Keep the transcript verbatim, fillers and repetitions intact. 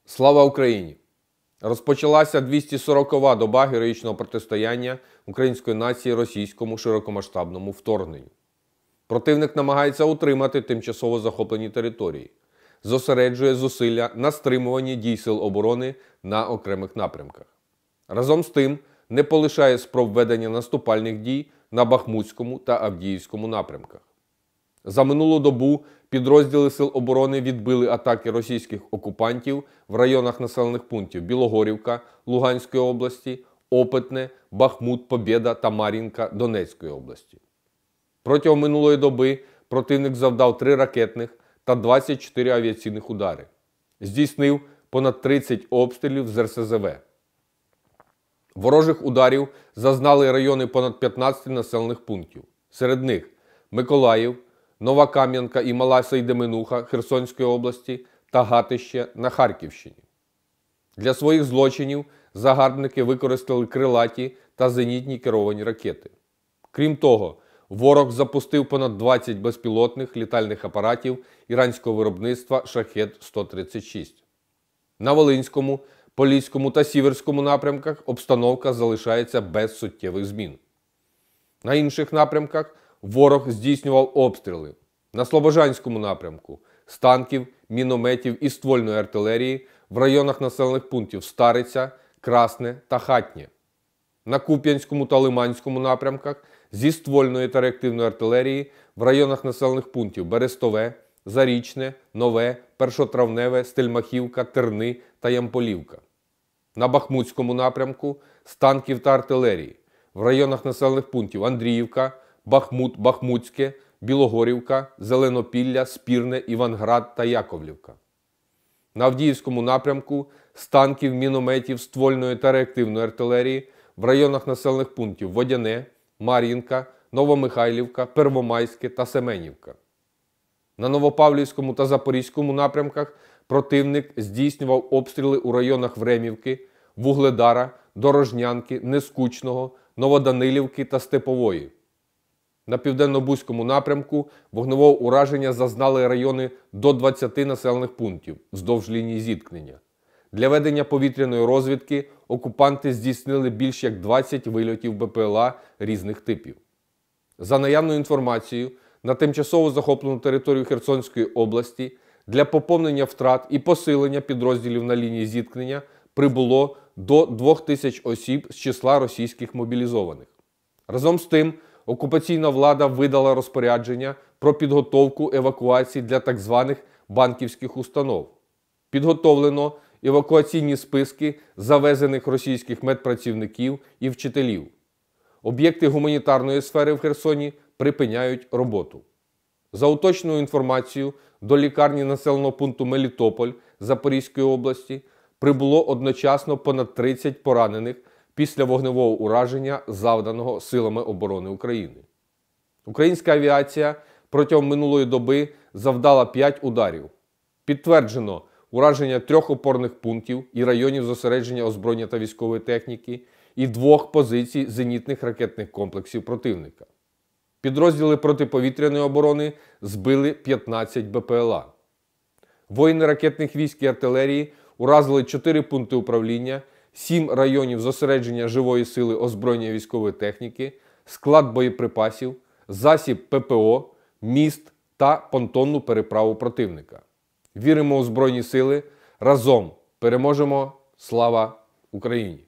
Слава Україні! Розпочалася двісті сорокова доба героїчного протистояння української нації російському широкомасштабному вторгненню. Противник намагається утримати тимчасово захоплені території, зосереджує зусилля на стримуванні дій сил оборони на окремих напрямках. Разом з тим, не полишає спроб ведення наступальних дій на Бахмутському та Авдіївському напрямках. За минулу добу підрозділи Сил оборони відбили атаки російських окупантів в районах населених пунктів Білогорівка Луганської області, Опитне, Бахмут, Побєда та Мар'їнка Донецької області. Протягом минулої доби противник завдав три ракетних та двадцять чотири авіаційних удари. Здійснив понад тридцять обстрілів з ер ес зе ве. Ворожих ударів зазнали райони понад п'ятнадцяти населених пунктів. Серед них Миколаїв, Нова Кам'янка і Мала Сейдеминуха Херсонської області та Гатище на Харківщині. Для своїх злочинів загарбники використали крилаті та зенітні керовані ракети. Крім того, ворог запустив понад двадцять безпілотних літальних апаратів іранського виробництва Шахед сто тридцять шість. На Волинському, Поліському та Сіверському напрямках обстановка залишається без суттєвих змін. На інших напрямках ворог здійснював обстріли. На Слобожанському напрямку з танків, мінометів і ствольної артилерії в районах населених пунктів Стариця, Красне та Хатнє. На Куп'янському та Лиманському напрямках зі ствольної та реактивної артилерії в районах населених пунктів Берестове, Зарічне, Нове, Першотравневе, Стельмахівка, Терни та Ямполівка. На Бахмутському напрямку з танків та артилерії в районах населених пунктів Андріївка, Бахмут, Бахмутське, Білогорівка, Зеленопілля, Спірне, Іванград та Яковлівка. На Авдіївському напрямку з танків, мінометів, ствольної та реактивної артилерії в районах населених пунктів Водяне, Мар'їнка, Новомихайлівка, Первомайське та Семенівка. На Новопавлівському та Запорізькому напрямках противник здійснював обстріли у районах Времівки, Вугледара, Дорожнянки, Нескучного, Новоданилівки та Степової. На Південно-Бузькому напрямку вогневого ураження зазнали райони до двадцяти населених пунктів вздовж лінії зіткнення. Для ведення повітряної розвідки окупанти здійснили більш як двадцять вильотів бе пе ел а різних типів. За наявною інформацією, на тимчасово захоплену територію Херсонської області для поповнення втрат і посилення підрозділів на лінії зіткнення прибуло до двох тисяч осіб з числа російських мобілізованих. Разом з тим, окупаційна влада видала розпорядження про підготовку евакуації для так званих банківських установ. Підготовлено евакуаційні списки завезених російських медпрацівників і вчителів. Об'єкти гуманітарної сфери в Херсоні припиняють роботу. За уточненою інформацією, до лікарні населеного пункту Мелітополь Запорізької області прибуло одночасно понад тридцять поранених після вогневого ураження, завданого Силами оборони України. Українська авіація протягом минулої доби завдала п'ять ударів. Підтверджено ураження трьох опорних пунктів і районів зосередження озброєння та військової техніки і двох позицій зенітних ракетних комплексів противника. Підрозділи протиповітряної оборони збили п'ятнадцять бе пе ел а. Воїни ракетних військ і артилерії уразили чотири пункти управління, сім районів зосередження живої сили озброєння військової техніки, склад боєприпасів, засіб пе пе о, міст та понтонну переправу противника. Віримо у Збройні сили. Разом переможемо. Слава Україні!